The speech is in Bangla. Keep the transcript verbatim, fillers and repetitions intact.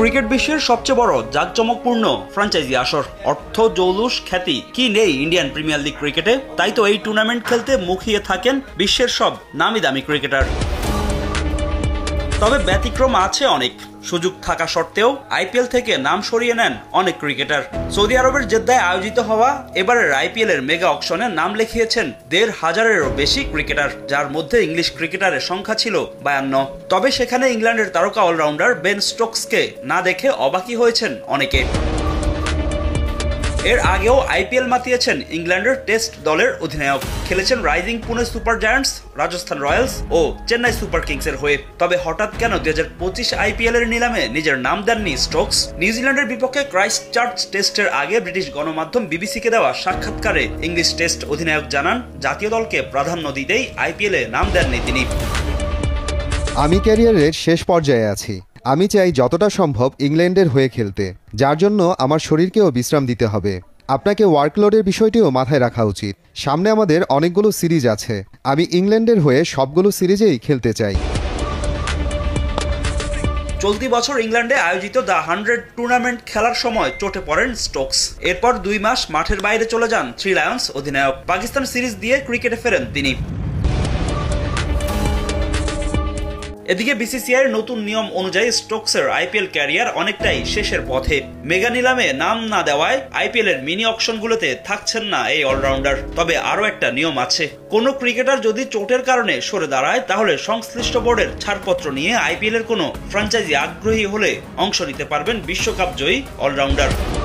ক্রিকেট বিশ্বের সবচেয়ে বড় জাঁকজমকপূর্ণ ফ্র্যাঞ্চাইজি আসর, অর্থ জৌলুস খ্যাতি কি নেই ইন্ডিয়ান প্রিমিয়ার লিগ ক্রিকেটে? তাই তো এই টুর্নামেন্ট খেলতে মুখিয়ে থাকেন বিশ্বের সব নামি দামি ক্রিকেটার। তবে ব্যতিক্রম আছে অনেক। সুযোগ থাকা সত্ত্বেও আইপিএল থেকে নাম সরিয়ে নেন অনেক ক্রিকেটার। সৌদি আরবের জেদ্দায় আয়োজিত হওয়া এবারের আইপিএল এর মেগা অকশনে নাম লিখিয়েছেন দেড় হাজারেরও বেশি ক্রিকেটার, যার মধ্যে ইংলিশ ক্রিকেটারের সংখ্যা ছিল বায়ান্ন। তবে সেখানে ইংল্যান্ডের তারকা অলরাউন্ডার বেন স্টোকসকে না দেখে অবাকই হয়েছেন অনেকে। এর আগেও আইপিএল মাতিয়েছেন ইংল্যান্ডের টেস্ট দলের অধিনায়ক, খেলেছেন rising Pune super giants, Rajasthan royals ও চেন্নাই সুপার কিংসের হয়ে। তবে হঠাৎ কেন দুই হাজার পঁচিশ আইপিএল এর নিলামে নিজের নাম দেননি স্টোকস? নিউজিল্যান্ডের বিপক্ষে ক্রাইস্ট চার্চ টেস্টের আগে ব্রিটিশ গণমাধ্যম বিবিসিকে দেওয়া সাক্ষাৎকারে ইংলিশ টেস্ট অধিনায়ক জানান, জাতীয় দলকে প্রাধান্য দিতেই আইপিএল এ নাম দেননি তিনি। আমি ক্যারিয়ারের শেষ পর্যায়ে আছি। আমি চাই যতটা সম্ভব ইংল্যান্ডের হয়ে খেলতে, যার জন্য আমার শরীরকেও বিশ্রাম দিতে হবে। আপনাকে ওয়ার্কলোডের বিষয়টিও মাথায় রাখা উচিত। সামনে আমাদের অনেকগুলো সিরিজ আছে, আমি ইংল্যান্ডের হয়ে সবগুলো সিরিজেই খেলতে চাই। চলতি বছর ইংল্যান্ডে আয়োজিত দ্য হান্ড্রেড টুর্নামেন্ট খেলার সময় চোটে পড়েন স্টোকস। এরপর দুই মাস মাঠের বাইরে চলে যান থ্রি লায়ন্স অধিনায়ক। পাকিস্তান সিরিজ দিয়ে ক্রিকেটে ফেরেন তিনি। এদিকে বিসিসিআই এর নতুন নিয়ম অনুযায়ী স্টোকসের আইপিএল ক্যারিয়ার অনেকটাই শেষের পথে। মেগা নিলামে নাম না দেওয়ায় আইপিএল এর মিনি অকশনগুলোতে থাকছেন না এই অলরাউন্ডার। তবে আরও একটা নিয়ম আছে, কোনো ক্রিকেটার যদি চোটের কারণে সরে দাঁড়ায় তাহলে সংশ্লিষ্ট বোর্ডের ছাড়পত্র নিয়ে আইপিএল এর কোনো ফ্র্যাঞ্চাইজি আগ্রহী হলে অংশ নিতে পারবেন বিশ্বকাপ জয়ী অলরাউন্ডার।